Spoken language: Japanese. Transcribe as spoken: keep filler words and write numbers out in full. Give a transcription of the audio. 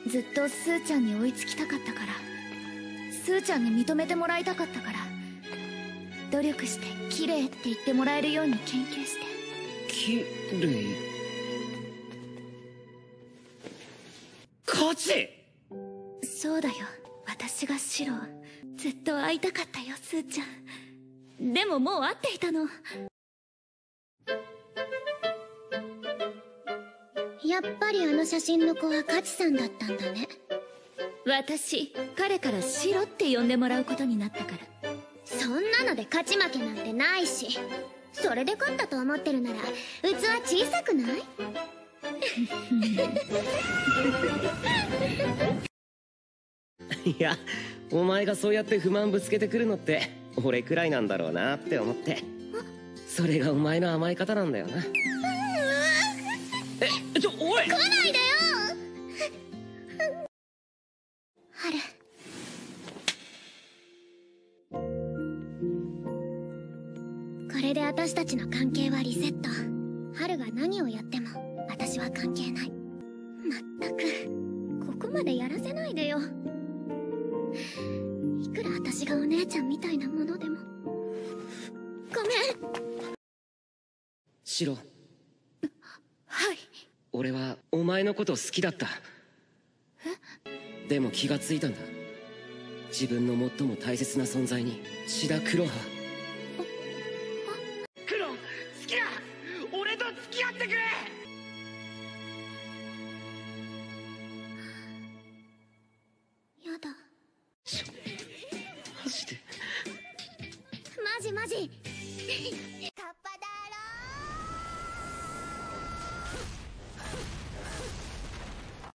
ずっとスーちゃんに追いつきたかったから、スーちゃんに認めてもらいたかったから、努力して綺麗って言ってもらえるように研究して。 綺麗？カチ？ そうだよ、私がシロ。ずっと会いたかったよ、スーちゃん。でももう会っていたの。 やっぱりあの写真の子はカチさんだったんだね。 私、彼からシロって呼んでもらうことになったから。 そんなので勝ち負けなんてないし、それで勝ったと思ってるなら器小さくない？ いや、お前がそうやって不満ぶつけてくるのって俺くらいなんだろうなって思って。それがお前の甘え方なんだよな。え、ちょ、おい！ 来ないでよ春。これで私たちの関係はリセット。春が何をやっても私は関係ない。まったくここまでやらせないでよ。いくら私がお姉ちゃんみたいなものでも。ごめん。 シロ。 はい。 俺はお前のこと好きだった。 え？ でも気がついたんだ。自分の最も大切な存在にシダ・クロハ